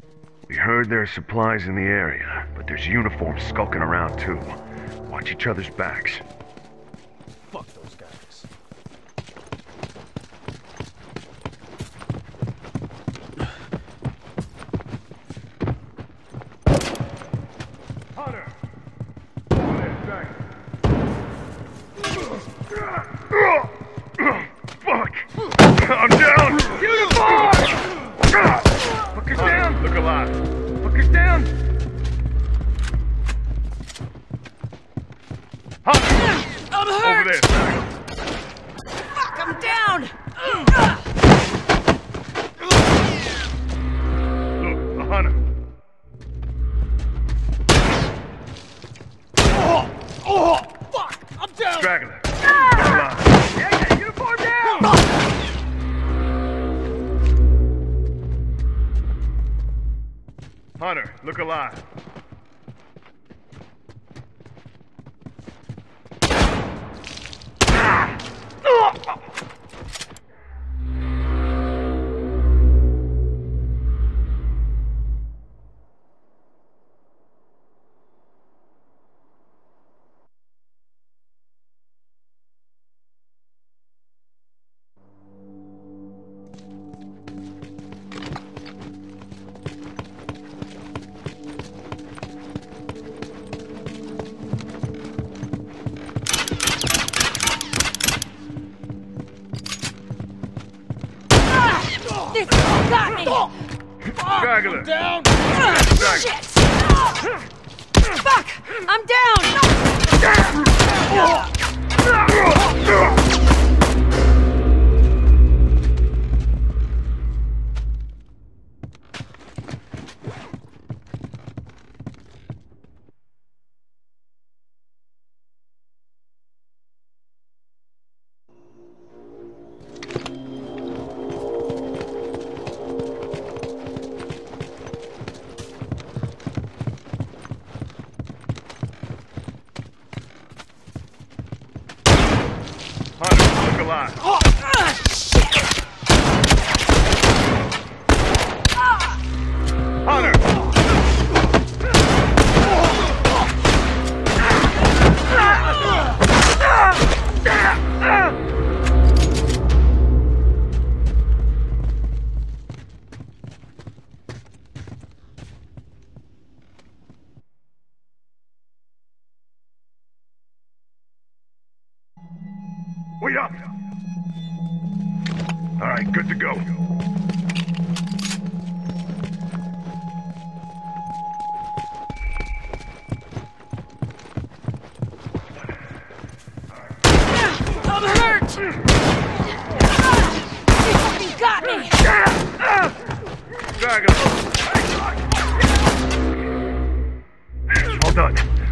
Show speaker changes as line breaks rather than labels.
We heard there are supplies in the area, but there's uniforms skulking around too. Watch each other's backs.
Fuck those guys.
Hunter! Fuck! I'm down! Uniform! Fucker's down! Look alive! Fucker's down! Hunter!
I'm hurt!
Over there!
Fuck, I'm down!
Look, a hunter!
Oh, fuck! I'm down!
Straggler! Look alive!
Yeah, uniform down!
Hunter, look alive!
This got me!
Straggler!
Down!
Shit! Fuck! I'm down!
Hunter, look alive!
Shit!
Hunter! Wait up! All right, good to go.
I'm hurt! He fucking got me!
Dragon! All done.